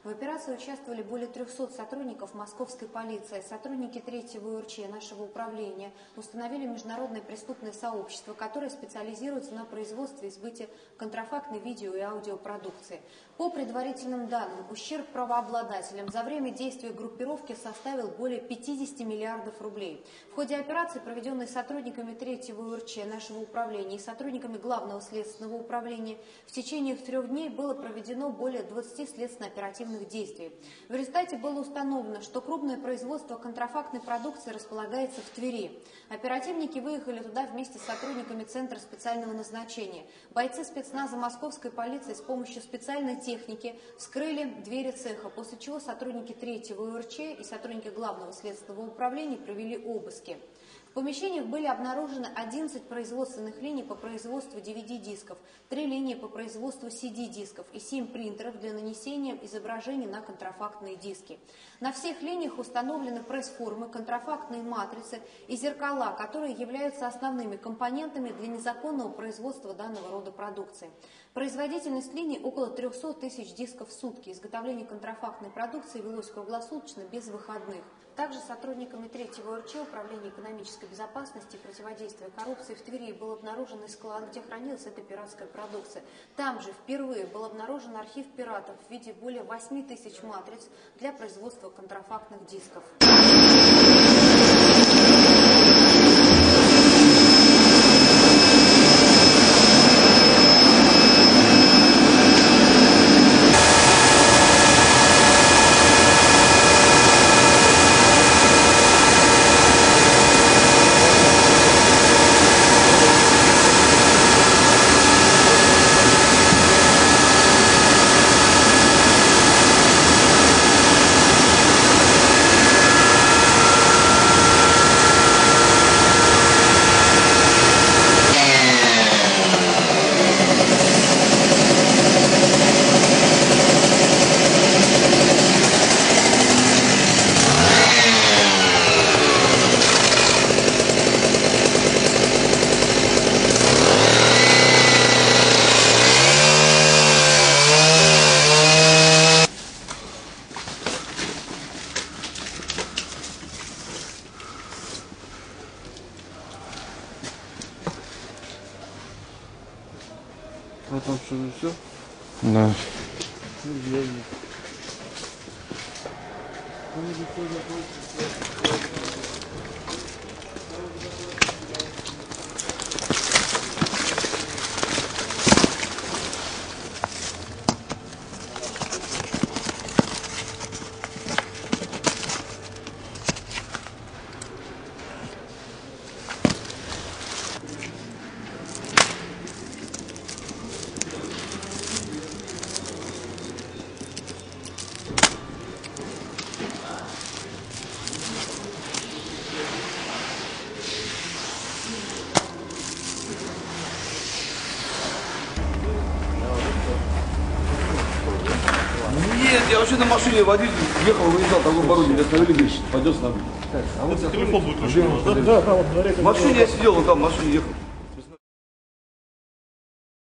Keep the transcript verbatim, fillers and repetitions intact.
В операции участвовали более трёхсот сотрудников московской полиции. Сотрудники третьего У Р Ч нашего управления установили международное преступное сообщество, которое специализируется на производстве и сбыте контрафактной видео и аудиопродукции. По предварительным данным, ущерб правообладателям за время действия группировки составил более пятидесяти миллиардов рублей. В ходе операции, проведенной сотрудниками третьего У Р Ч нашего управления и сотрудниками Главного следственного управления, в течение трех дней было проведено более двадцати следственно-оперативных действий. В результате было установлено, что крупное производство контрафактной продукции располагается в Твери. Оперативники выехали туда вместе с сотрудниками Центра специального назначения. Бойцы спецназа московской полиции с помощью специальной техники вскрыли двери цеха, после чего сотрудники третьего У Р Ч и сотрудники Главного следственного управления провели обыски. В помещениях были обнаружены одиннадцать производственных линий по производству ди ви ди-дисков, три линии по производству си ди-дисков и семь принтеров для нанесения изображений на контрафактные диски. На всех линиях установлены пресс-формы, контрафактные матрицы и зеркала, которые являются основными компонентами для незаконного производства данного рода продукции. Производительность линий около трёхсот тысяч дисков в сутки. Изготовление контрафактной продукции велось круглосуточно без выходных. Также сотрудниками третьего У Р Ч Управления экономической безопасности и противодействия коррупции в Твери был обнаружен склад, где хранилась эта пиратская продукция. Там же впервые был обнаружен архив пиратов в виде более восьми тысяч матриц для производства контрафактных дисков. А там что, ну все? Да. Ну, я не. Нет, я вообще на машине водитель ехал, выезжал, такой оборудование, остановили, говорит, пойдет с нами. А вот телефон будет уже. Да, да, в машине я сидел, он там в машине ехал.